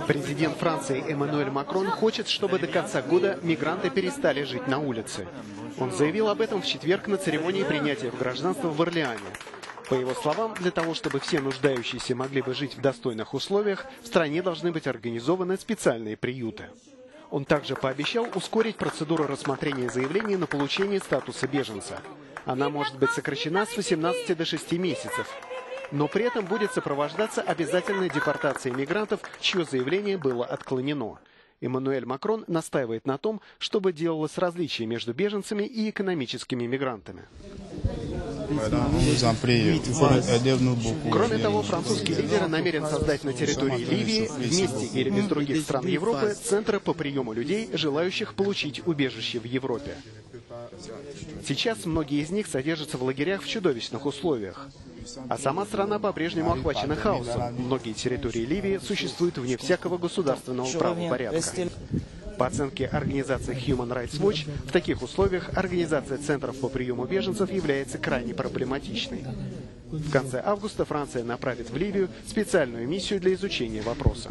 Президент Франции Эммануэль Макрон хочет, чтобы до конца года мигранты перестали жить на улице. Он заявил об этом в четверг на церемонии принятия в гражданство в Орлеане. По его словам, для того, чтобы все нуждающиеся могли бы жить в достойных условиях, в стране должны быть организованы специальные приюты. Он также пообещал ускорить процедуру рассмотрения заявлений на получение статуса беженца. Она может быть сокращена с 18 до 6 месяцев. Но при этом будет сопровождаться обязательной депортацией мигрантов, чье заявление было отклонено. Эммануэль Макрон настаивает на том, чтобы делалось различие между беженцами и экономическими мигрантами. Кроме того, французский лидер намерен создать на территории Ливии, вместе или без других стран Европы, центры по приему людей, желающих получить убежище в Европе. Сейчас многие из них содержатся в лагерях в чудовищных условиях. А сама страна по-прежнему охвачена хаосом. Многие территории Ливии существуют вне всякого государственного правопорядка. По оценке организации Human Rights Watch, в таких условиях организация центров по приему беженцев является крайне проблематичной. В конце августа Франция направит в Ливию специальную миссию для изучения вопроса.